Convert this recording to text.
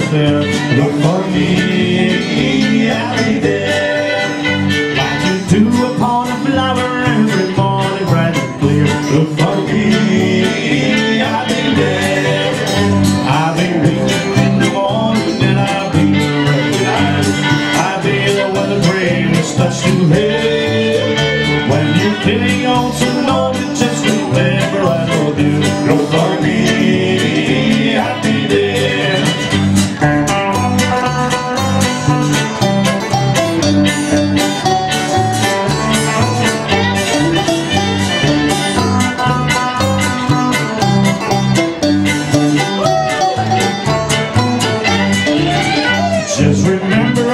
right there. Look for me, I'll be there. Like you do upon a flower every morning, bright and clear. Look for me, I'll be there. I'll be waiting in the morning and I'll be ready tonight. I'll be the one to bring the touch to head. When you're feeling on some lonely, just remember I love you. Look for me, I'll be there. Just remember